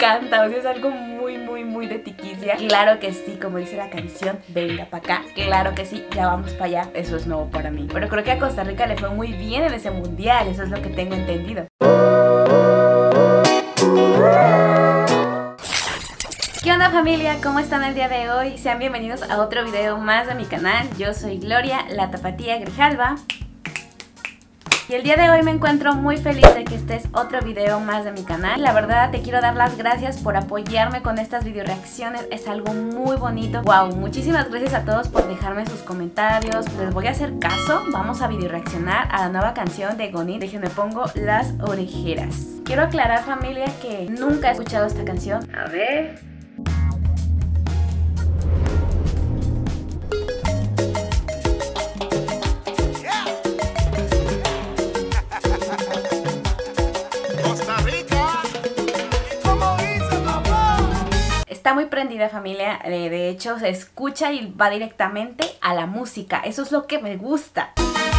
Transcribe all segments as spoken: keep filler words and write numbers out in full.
encanta, o sea, es algo muy, muy, muy de tiquicia. Claro que sí, como dice la canción, venga pa' acá. Claro que sí, ya vamos para allá. Eso es nuevo para mí. Pero creo que a Costa Rica le fue muy bien en ese mundial, eso es lo que tengo entendido. ¿Qué onda, familia? ¿Cómo están el día de hoy? Sean bienvenidos a otro video más de mi canal. Yo soy Gloria, la tapatía Grijalva. Y el día de hoy me encuentro muy feliz de que estés otro video más de mi canal. La verdad te quiero dar las gracias por apoyarme con estas video reacciones. Es algo muy bonito. Wow, muchísimas gracias a todos por dejarme sus comentarios. Les voy a hacer caso. Vamos a video reaccionar a la nueva canción de Goni. Déjenme pongo las orejeras. Quiero aclarar, familia, que nunca he escuchado esta canción. A ver... Está muy prendida, familia, de hecho se escucha y va directamente a la música, eso es lo que me gusta.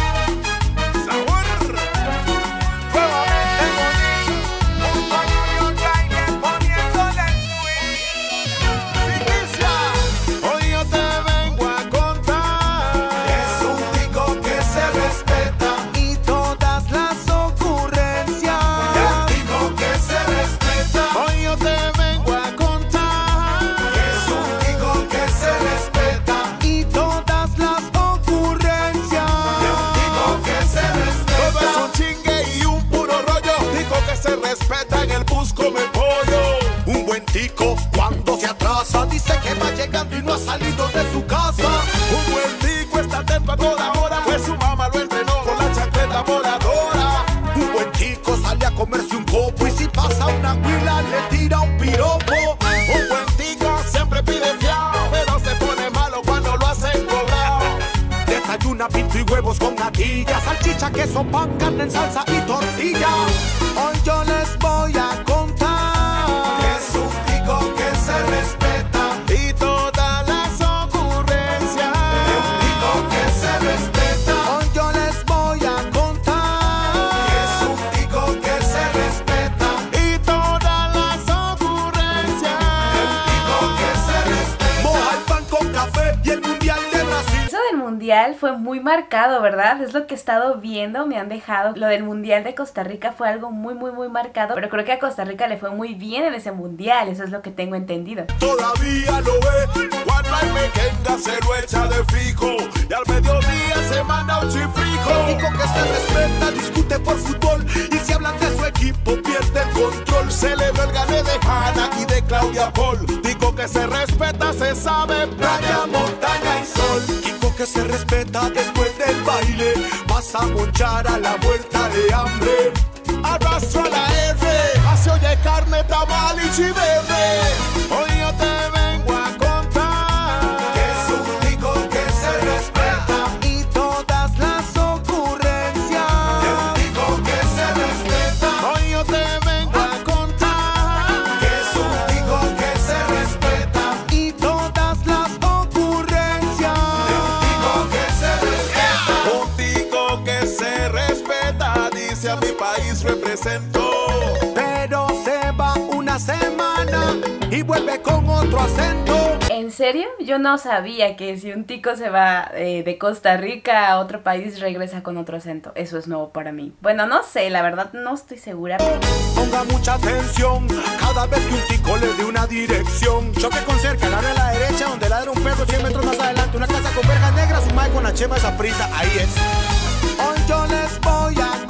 Respeta en el bus come pollo. Un buen tico cuando se atrasa dice que va llegando y no ha salido de su casa. Un buen tico está atento a toda hora, pues su mamá lo entrenó con la chancleta voladora. Un buen tico sale a comerse un copo y si pasa una huila le tira un piropo. Un buen tico siempre pide fiao, pero se pone malo cuando lo hacen cobrar. Desayuna pinto y huevos con natillas, salchicha, queso, pan, carne en salsa y tortilla. Hoy yo les voy a contar que es un tico que se respeta y todas las ocurrencias de un tico que se respeta. Hoy yo les voy a contar que es un tico que se respeta y todas las ocurrencias de un tico que se respeta. Moja el pan con café y el mundial de Brasil. Eso del mundial fue muy marcado, ¿verdad? Es lo que he estado viendo, me han dejado. Lo del mundial de Costa Rica fue algo muy, muy, muy marcado. Pero creo que a Costa Rica le fue muy bien en ese mundial, eso es lo que tengo entendido. Todavía lo ve, cuando hay pequeña se lo echa de fijo y al mediodía se manda un chifrijo. El tico que se respeta discute por fútbol y si hablan de su equipo pierde el control. Celebra el gane de Hanna y de Claudia Paul. Tico que se respeta se sabe playa, montaña y sol. Tico que se respeta después del baile vas a monchar a la vuelta de hambre. Arrastra la R, hace oye carne, tamal y chiverre. Hoy yo te vengo a contar que es un tico que se respeta y todas las ocurrencias de un tico que se respeta. Hoy yo te vengo a contar que es un tico que se respeta y todas las ocurrencias de un tico que se respeta. Un tico que se respeta, dice a mi país representó, pero se va una semana y vuelve con otro acento. ¿En serio? Yo no sabía que si un tico se va eh, de Costa Rica a otro país regresa con otro acento. Eso es nuevo para mí. Bueno, no sé, la verdad no estoy segura. Ponga mucha atención cada vez que un tico le dé una dirección. Choque con cerca, ladra a la derecha donde ladra un perro cien metros más adelante. Una casa con verjas negras, un mae con la chema esa prisa, ahí es. Hoy yo les voy a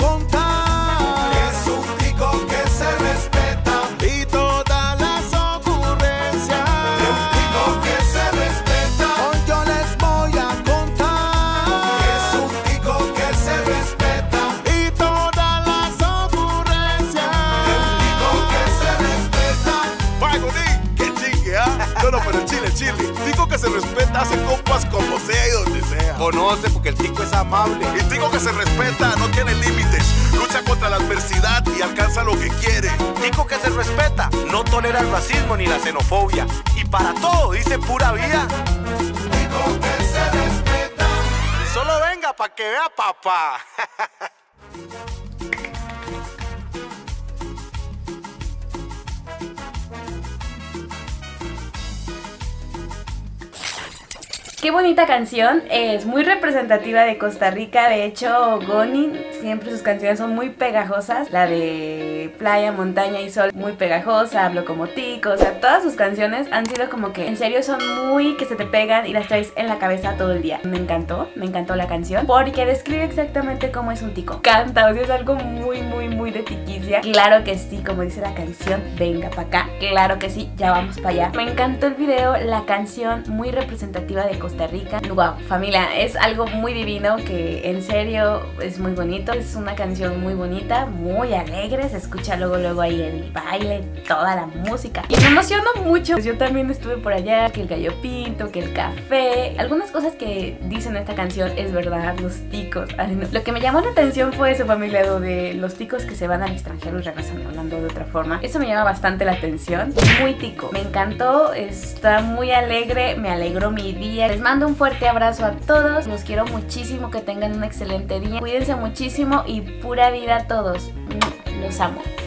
contar que es un tico que se respeta y todas las ocurrencias de un tico que se respeta. Hoy yo les voy a contar que es un tico que se respeta y todas las ocurrencias de un tico que se respeta. Pagoní, que chingue, ¿ah? No, no, pero Chile, Chile. Tico que se respeta hace compas como sea y donde sea. Conoce porque el tico es amable. El tico que se respeta no tiene límites. Lucha contra la adversidad y alcanza lo que quiere. Tico que se respeta no tolera el racismo ni la xenofobia. Y para todo dice pura vida. Tico que se respeta. Y solo venga pa' que vea papá. Qué bonita canción, es muy representativa de Costa Rica. De hecho, Gonin siempre sus canciones son muy pegajosas. La de Playa, Montaña y Sol, muy pegajosa. Hablo como tico, o sea, todas sus canciones han sido como que en serio son muy que se te pegan y las traes en la cabeza todo el día. Me encantó, me encantó la canción porque describe exactamente cómo es un tico. Canta, o sea, es algo muy, muy, muy de tiquicia. Claro que sí, como dice la canción, venga pa' acá. Claro que sí, ya vamos para allá. Me encantó el video, la canción muy representativa de Costa Rica. Wow, familia, es algo muy divino que en serio es muy bonito. Es una canción muy bonita, muy alegre. Se escucha luego, luego ahí el baile, toda la música. Y me emocionó mucho. Yo también estuve por allá, que el gallo pinto, que el café. Algunas cosas que dicen esta canción es verdad, los ticos. Ay, no. Lo que me llamó la atención fue eso, familia, lo de los ticos que se van al extranjero y regresan hablando de otra forma. Eso me llama bastante la atención. Muy tico. Me encantó, está muy alegre, me alegró mi día. Les mando un fuerte abrazo a todos. Los quiero muchísimo, que tengan un excelente día. Cuídense muchísimo y pura vida a todos. Los amo.